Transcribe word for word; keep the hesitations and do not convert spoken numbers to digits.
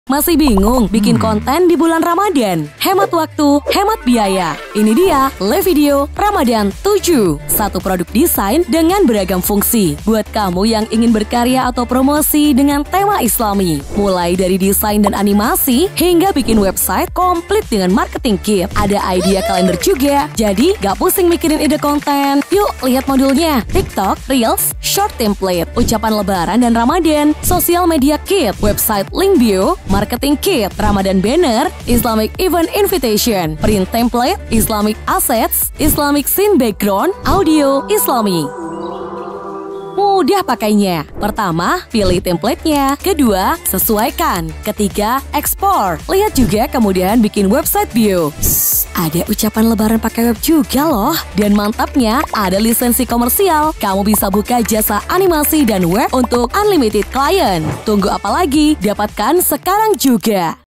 Masih bingung bikin konten di bulan Ramadan? Hemat waktu, hemat biaya. Ini dia Live Video Ramadan tujuh. Satu produk desain dengan beragam fungsi. Buat kamu yang ingin berkarya atau promosi dengan tema Islami. Mulai dari desain dan animasi hingga bikin website komplit dengan marketing kit. Ada idea kalender juga. Jadi gak pusing mikirin ide konten. Yuk lihat modulnya. TikTok, Reels, Short Template, ucapan lebaran dan Ramadan, Sosial Media Kit, website link bio, Marketing Kit, Ramadan Banner, Islamic Event Invitation, Print Template, Islamic Assets, Islamic Scene Background, Audio Islami. Mudah pakainya. Pertama, pilih templatenya. Kedua, sesuaikan. Ketiga, ekspor. Lihat juga kemudian bikin website bio. Shh, ada ucapan lebaran pakai web juga loh. Dan mantapnya, ada lisensi komersial. Kamu bisa buka jasa animasi dan web untuk unlimited client. Tunggu apa lagi? Dapatkan sekarang juga.